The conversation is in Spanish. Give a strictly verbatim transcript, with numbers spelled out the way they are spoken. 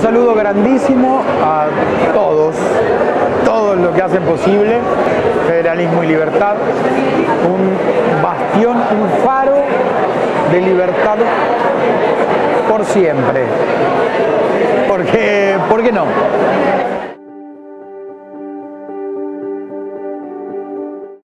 saludo grandísimo a todos, todos los que hacen posible Federalismo y Libertad, un bastión, un faro de libertad por siempre. Porque, ¿por qué no?